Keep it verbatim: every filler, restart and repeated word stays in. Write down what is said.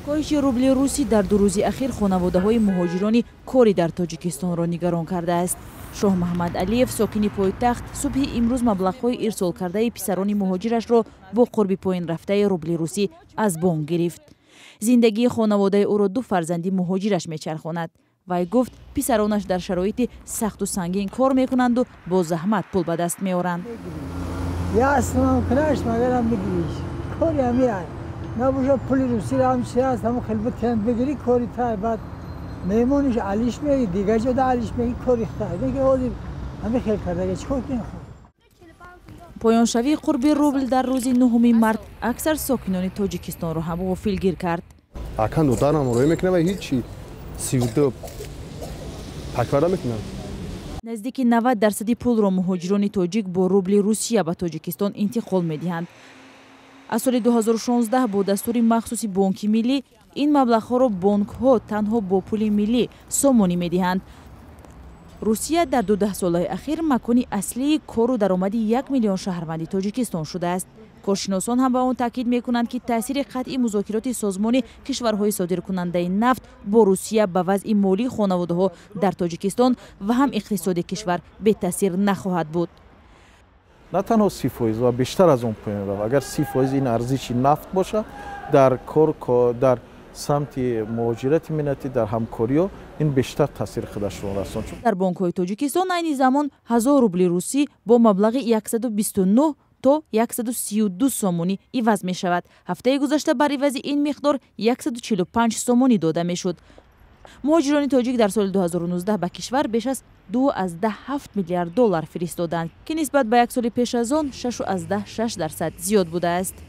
کاهش روبل روسی در دو روز اخیر خانواده‌های مهاجران کاری در تاجیکستان را نگران کرده است. شاه محمد علیف ساکن پایتخت صبح امروز مبلغ‌های ارسال کرده پسران مهاجرش را با قرب پایین رفته روبل روسی از بانک گرفت. زندگی خانواده او را دو فرزندی مهاجرش میچرخاند. وی گفت پسرانش در شرایط سخت و سنگین کار میکنند و با زحمت پول به دست میآورند. یا اصلا کنارش مگر هم بگیریش کاری هم میاد نبوشه پول روسی را هم چه هست همون خلبت کند بگیری کاری تای بعد میمونش علیش میگی دیگه جدا علیش میگی کاری تای میگه آدم همه خیل کرده چیکار کنیم. پایان شوی قرب روبل در روز نهم مارس اکثر ساکنان تاجیکستان را هم غافلگیر کرد. اکن دو دارم روی میکنه و هیچی سی و دو پکواره میکنم. نزدیک نود درصد پول را مهاجران تاجیک با روبل روسیه به تاجیکستان انتقال میدهند. از سال دو هزار و شانزده با دستور مخصوص بانک ملی این مبلغ ها را بانک ها تنها با پول ملی سامانی میدهند. روسیه در دو ده سال اخیر مکانی اصلی کار و درآمد یک میلیون شهروند تاجیکستان شده است. کارشناسان هم به آن تاکید میکنند که تاثیر قطعی مذاکرات سازمان کشورهای صادرکننده نفت با روسیه به وضع مالی خانواده ها در تاجیکستان و هم اقتصاد کشور به تاثیر نخواهد بود. نه تنها سی فایز و بیشتر از اون پایین رفت. اگر سی فایز این ارزش نفت باشه در کار در سمت مهاجرت ملتی در همکاری ها این بیشتر تاثیر خودش رو رساند. در بانک های تاجیکستان این زمان هزار روبل روسی با مبلغ صد و بیست و نه تا صد و سی و دو سامانی عوض می شود. هفته گذشته بر عوض این مقدار صد و چهل و پنج سامانی داده می شد. مهاجران تاجیک در سال دو هزار و نوزده به کشور بیش از دو از ده هفت میلیارد دلار فرستادند که نسبت به یک سال پیش از آن شش از ده شش درصد زیاد بوده است.